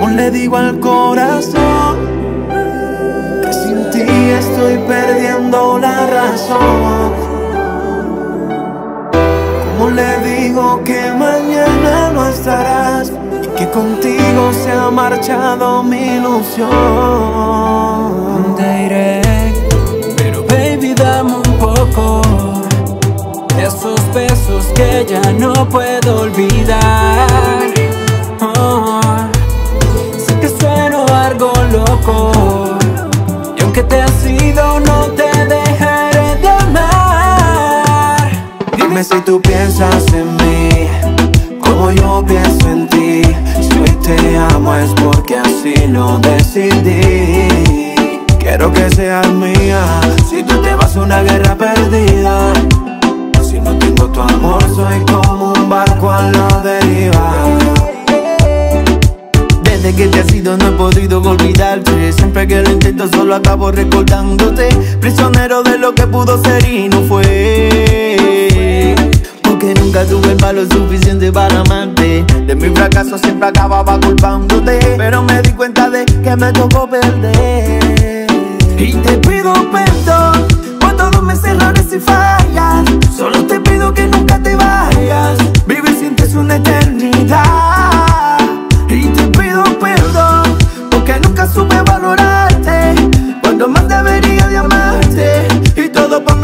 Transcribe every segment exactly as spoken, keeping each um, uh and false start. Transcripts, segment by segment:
le digo al corazón que sin ti estoy perdiendo la razón? ¿Cómo le digo que mañana no estarás y que contigo se ha marchado mi ilusión? Te iré, pero baby dame un poco de esos besos que ya no puedo olvidar. Oh, sé que sueno algo loco, y aunque te has ido no te dejaré de amar. Dime si tú piensas en mí como yo pienso en ti. Si hoy te amo es porque así lo decidí. Quiero que seas mía. Si tú te vas a una guerra perdida, si no tengo tu amor soy como un barco a la deriva. Desde que te has ido no he podido olvidarte. Siempre que lo intento solo acabo recordándote. Prisionero de lo que pudo ser y no fue, porque nunca tuve el valor suficiente para amarte. De mi fracaso siempre acababa culpándote, pero me di cuenta de que me tocó perder. Y te pido perdón por todos mis errores y fallas. Solo te pido que nunca te vayas. Vivir sin ti es una eternidad. Y te pido perdón porque nunca supe valorarte cuando más debería de amarte, y todo por mi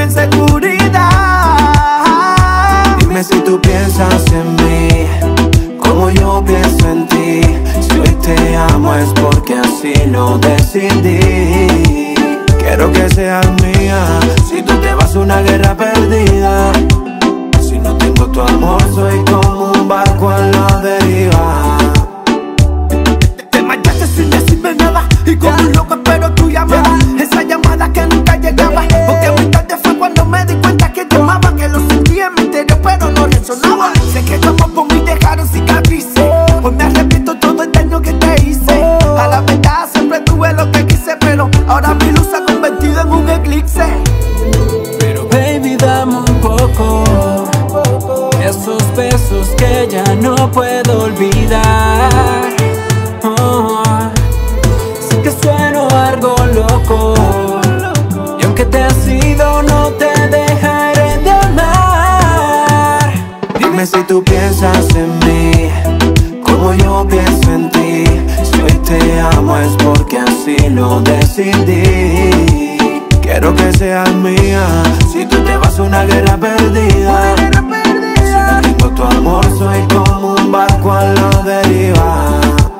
inseguridad. Dime si tú piensas en mí como yo pienso en ti. Si hoy te amo es porque así lo decidí. Quiero que seas mía. Si tú te vas a una guerra perdida, si no tengo tu amor soy como un barco a la deriva. Te marchaste sin decirme nada, y como un loco espero tu llamada. Esa llamada que nunca llegaba, porque muy tarde fue cuando me di cuenta que te amaba, que lo sentía en mi interior pero no resonaba. Sé que tu amor por mí dejaron cicatrices. Hoy me arrepiento todo el daño que te hice. A la verdad siempre tuve lo que quise, pero ahora mi luz se ha convertido en un eclipse. Pero baby dame un poco esos besos que ya no puedo olvidar. Oh, sé que sueno algo loco, y aunque te has ido no te dejaré de amar. Dime si tú piensas en mí como yo pienso en ti. Si hoy te amo es porque así lo decidí. Quiero que seas mía. Si tú te vas a una guerra perdida, si no tengo tu amor soy como un barco a la deriva.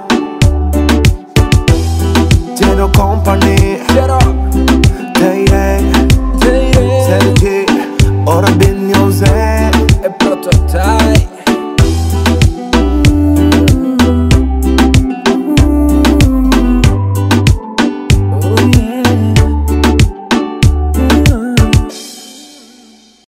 Quiero company, te iré, Te iré, Sergi, Oral Beat Music. el prototype.